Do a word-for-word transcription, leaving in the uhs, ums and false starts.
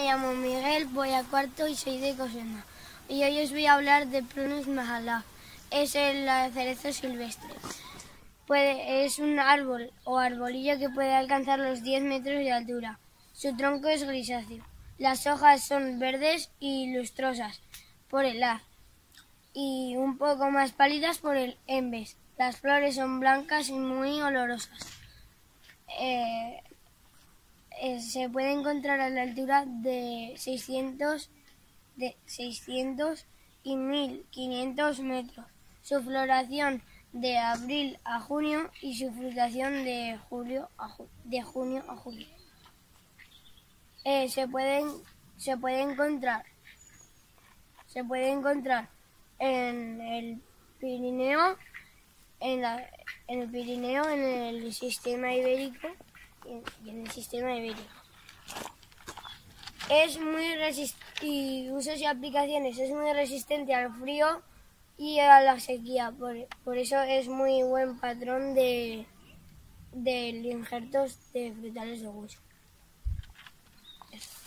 llamo Miguel, voy a cuarto y soy de Cosenda. Y hoy os voy a hablar de Prunus majalá. Es el cerezo silvestre. Puede, es un árbol o arbolillo que puede alcanzar los diez metros de altura. Su tronco es grisáceo. Las hojas son verdes y lustrosas por el haz y un poco más pálidas por el embés. Las flores son blancas y muy olorosas. Eh, eh, se puede encontrar a la altura de seiscientos, de seiscientos y mil quinientos metros. Su floración de abril a junio y su frutación de julio a ju de junio a julio. Eh, se pueden se puede encontrar se puede encontrar en el Pirineo, en, la, en el Pirineo, en el sistema ibérico y en el sistema ibérico. Es muy resistente y usos y aplicaciones. Es muy resistente al frío y a la sequía. Por, por eso es muy buen patrón de, de injertos de frutales de hueso. Eso.